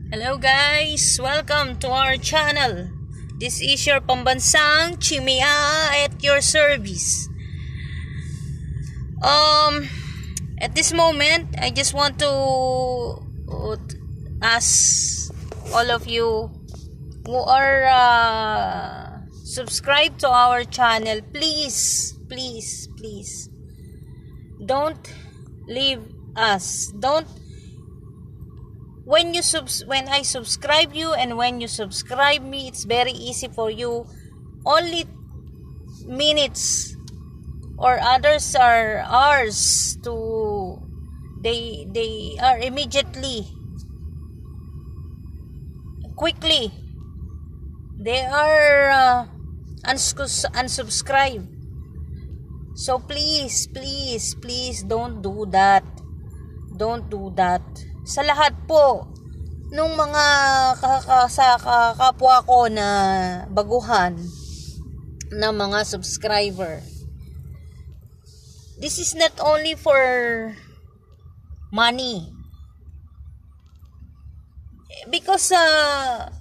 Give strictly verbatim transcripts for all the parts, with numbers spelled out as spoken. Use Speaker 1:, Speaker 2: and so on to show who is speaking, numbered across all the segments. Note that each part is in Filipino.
Speaker 1: Hello guys! Welcome to our channel. This is your pambansang Chimia at your service. Um, at this moment, I just want to ask all of you who are uh, subscribed to our channel, please, please, please, don't leave us. Don't When you subs when I subscribe you and when you subscribe me, it's very easy for you. Only minutes or others are hours to they they are immediately quickly they are uh, uns- unsubscribe. So please, please, please don't do that. Don't do that. Sa lahat po nung mga kakasa kapwa ko na baguhan na mga subscriber, this is not only for money, because uh,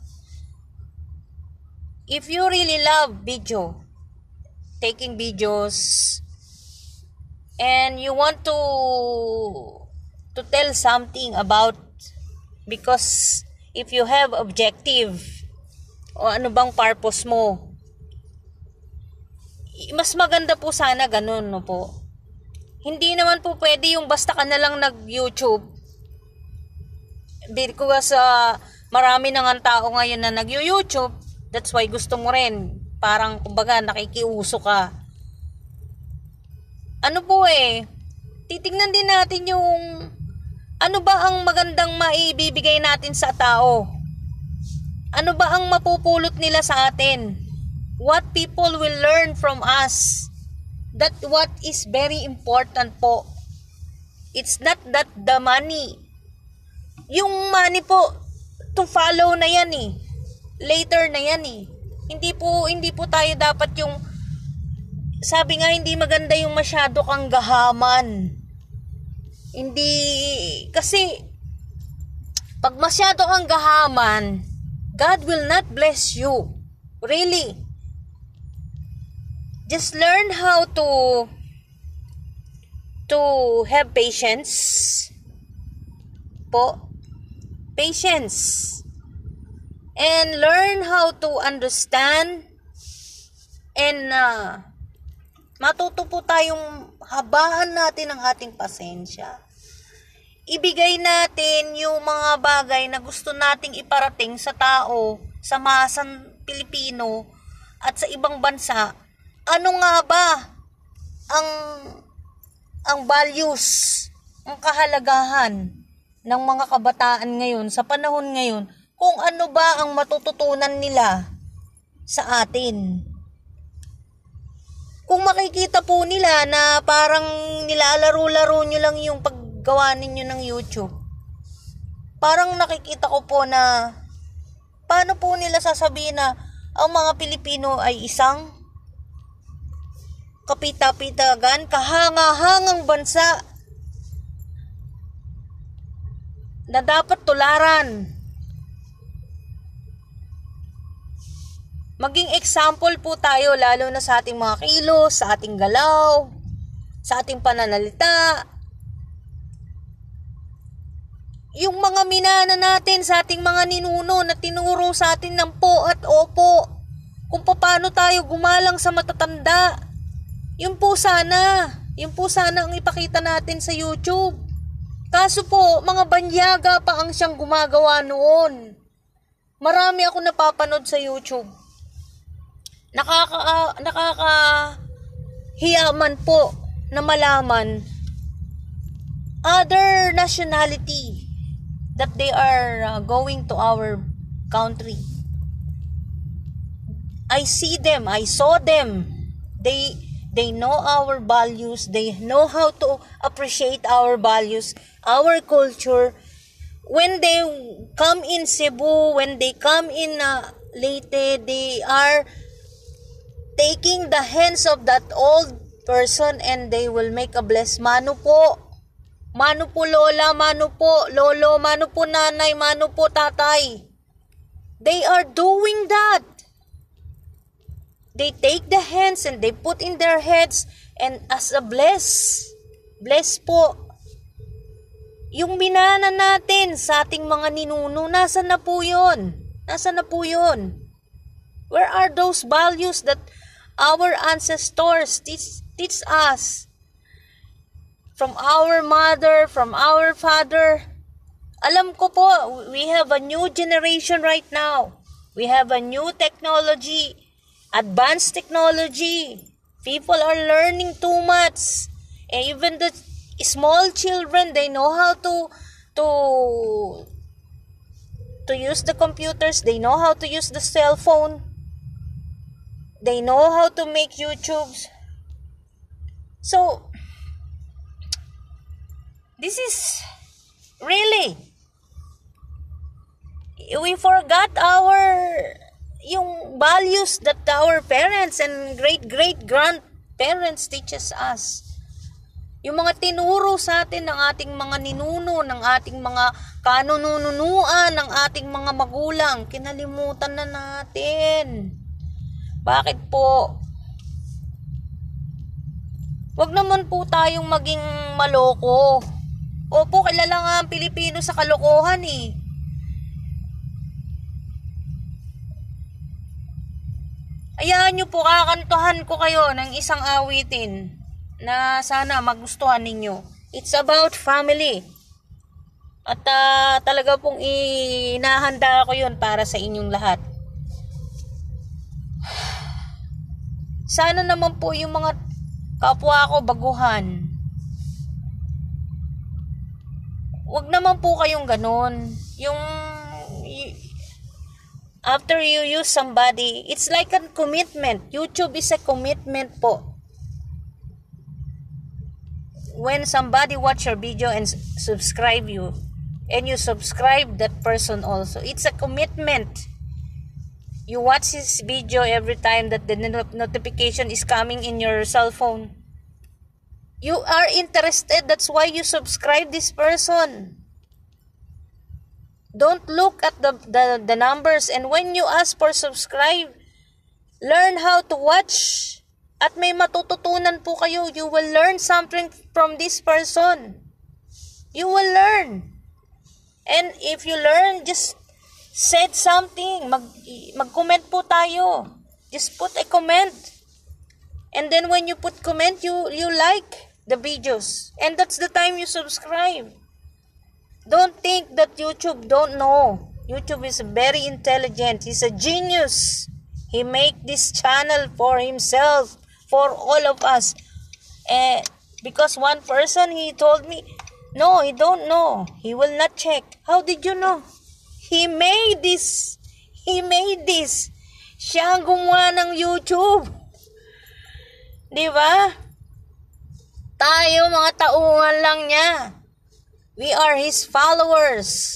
Speaker 1: if you really love video, taking videos, and you want to to tell something about, because if you have objective o ano bang purpose mo, mas maganda po sana ganun, no po. Hindi naman po pwede yung basta ka na lang nag-YouTube, because uh, marami na nga tao ngayon na nag-YouTube. That's why gusto mo rin, parang kumbaga nakikiuso ka. Ano po eh, titingnan din natin yung ano ba ang magandang maibibigay natin sa tao? Ano ba ang mapupulot nila sa atin? What people will learn from us? That what is very important po. It's not that the money. Yung money po, to follow na yan eh. Later na yan eh. Hindi po, hindi po tayo dapat yung, sabi nga hindi maganda yung masyado kang gahaman. Hindi, kasi pag masyado kang gahaman, God will not bless you. Really. Just learn how to to have patience. Po. Patience. And learn how to understand, and uh, matuto po tayong habaan natin ang ating pasensya. Ibigay natin yung mga bagay na gusto nating iparating sa tao, sa masang Pilipino at sa ibang bansa. Ano nga ba ang ang values, ang kahalagahan ng mga kabataan ngayon, sa panahon ngayon, kung ano ba ang matututunan nila sa atin. Kung makikita po nila na parang nilalaro-laro nyo lang yung paggawa ninyo ng YouTube, parang nakikita ko po na paano po nila sasabihin na ang mga Pilipino ay isang kapita-pitagan, kahanga-hangang bansa na dapat tularan. Maging example po tayo, lalo na sa ating mga kilos, sa ating galaw, sa ating pananalita. Yung mga minana natin sa ating mga ninuno na tinuro sa atin ng po at opo, kung paano tayo gumalang sa matatanda. Yun po sana, yun po sana ang ipakita natin sa YouTube. Kaso po, mga banyaga pa ang siyang gumagawa noon. Marami ako napapanood sa YouTube. Nakaka uh, nakakahiyaman po na malaman other nationality that they are uh, going to our country. I see them, I saw them. They they know our values, they know how to appreciate our values, our culture. When they come in Cebu, when they come in uh, Leyte, they are taking the hands of that old person and they will make a blessed mano po. Mano po lola, mano po lolo, mano po nanay, mano po tatay. They are doing that. They take the hands and they put in their heads and as a bless. Bless po. Yung binana natin sa ating mga ninuno, nasa na po yun? Nasa na po yun? Where are those values that our ancestors teach, teach us? From our mother, from our father. Alam ko po, we have a new generation right now. We have a new technology, advanced technology. People are learning too much. And even the small children, they know how to to to use the computers. They know how to use the cell phone. They know how to make YouTubes. So, this is really, we forgot our, yung values that our parents and great-great-grandparents teaches us. Yung mga tinuro sa atin ng ating mga ninuno, ng ating mga kanununuan, ng ating mga magulang, kinalimutan na natin. Bakit po? Wag naman po tayong maging maloko. Opo, kilala nga ang Pilipino sa kalokohan eh. Hayaan nyo po, kakantuhan ko kayo ng isang awitin na sana magustuhan ninyo. It's about family. At uh, talaga pong inahanda ko yun para sa inyong lahat. Sana naman po yung mga kapwa ko baguhan. Wag naman po kayong ganun. Yung y- after you use somebody, it's like a commitment. YouTube is a commitment po. When somebody watch your video and subscribe you, and you subscribe that person also, it's a commitment. You watch his video every time that the notification is coming in your cell phone. You are interested. That's why you subscribe this person. Don't look at the, the, the numbers. And when you ask for subscribe, learn how to watch. At may matututunan po kayo. You will learn something from this person. You will learn. And if you learn, just said something, mag mag-comment po tayo. Just put a comment. And then when you put comment, you you like the videos. And that's the time you subscribe. Don't think that YouTube don't know. YouTube is very intelligent. He's a genius. He make this channel for himself, for all of us. Eh, because one person, he told me, no, he don't know. He will not check. How did you know? He made this. He made this. Siya ang gumawa ng YouTube. Di ba? Tayo, mga tauhan lang niya. We are his followers.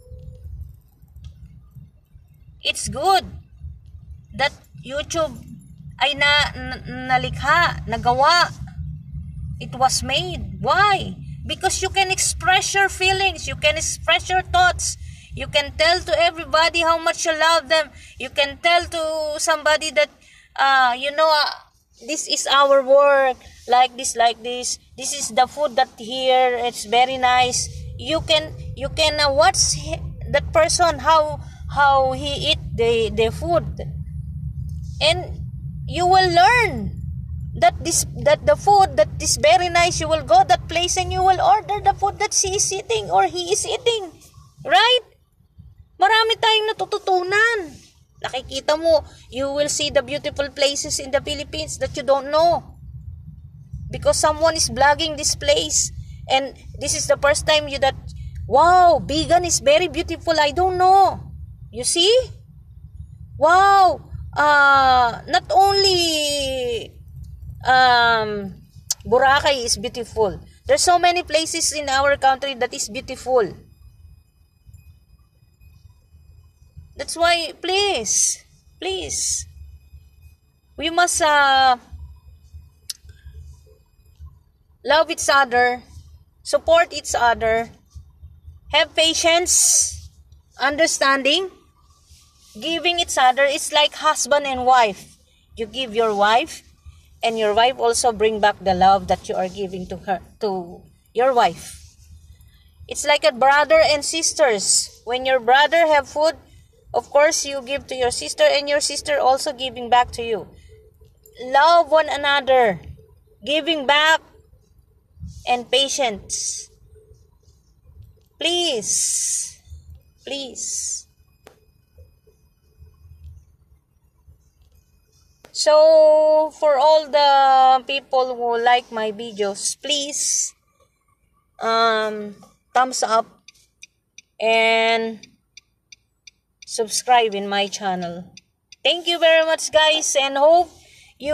Speaker 1: It's good that YouTube ay na, na nalikha, nagawa. It was made. Why? Because you can express your feelings. You can express your thoughts. You can tell to everybody how much you love them. You can tell to somebody that, uh, you know, uh, this is our work, like this, like this. This is the food that here, it's very nice. You can, you can uh, watch that person, how, how he eat the, the food. And you will learn that this, that the food that is very nice, you will go that place and you will order the food that she is eating or he is eating. Right? Marami tayong natututunan. Nakikita mo, you will see the beautiful places in the Philippines that you don't know. Because someone is vlogging this place. And this is the first time you that, wow, Bigan is very beautiful. I don't know. You see? Wow. Uh, not only um, Boracay is beautiful. There's so many places in our country that is beautiful. That's why, please, please, we must uh, love each other support each other, have patience, understanding, giving each other. It's like husband and wife. You give your wife, and your wife also bring back the love that you are giving to her, to your wife. It's like a brother and sisters. When your brother have food, of course you give to your sister, and your sister also giving back to you. Love one another, giving back, and patience. Please, please. So, for all the people who like my videos, please, um, thumbs up and subscribe in my channel. Thank you very much, guys, and hope you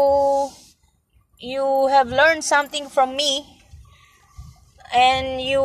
Speaker 1: you have learned something from me, and you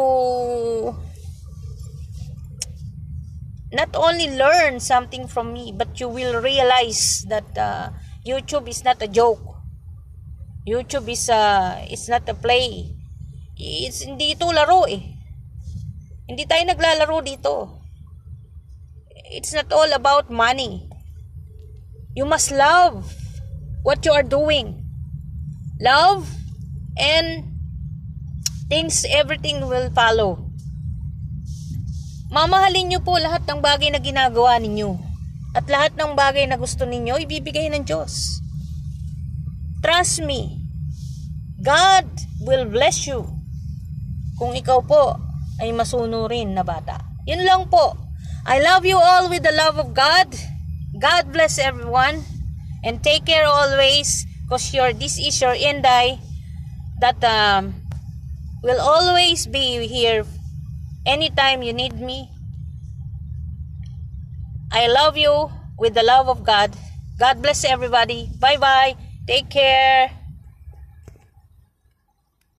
Speaker 1: not only learn something from me, but you will realize that uh, YouTube is not a joke. YouTube is uh, it's not a play. It's hindi ito laro eh. Hindi tayo naglalaro dito. It's not all about money. You must love what you are doing. Love, and things, everything will follow. Mamahalin nyo po lahat ng bagay na ginagawa ninyo. At lahat ng bagay na gusto ninyo, ibibigay ng Diyos. Trust me. God will bless you. Kung ikaw po ay masunurin na bata. Yun lang po. I love you all with the love of God. God bless everyone. And take care always. Because your, this is your Inday that um, will always be here anytime you need me. I love you with the love of God. God bless everybody. Bye-bye. Take care.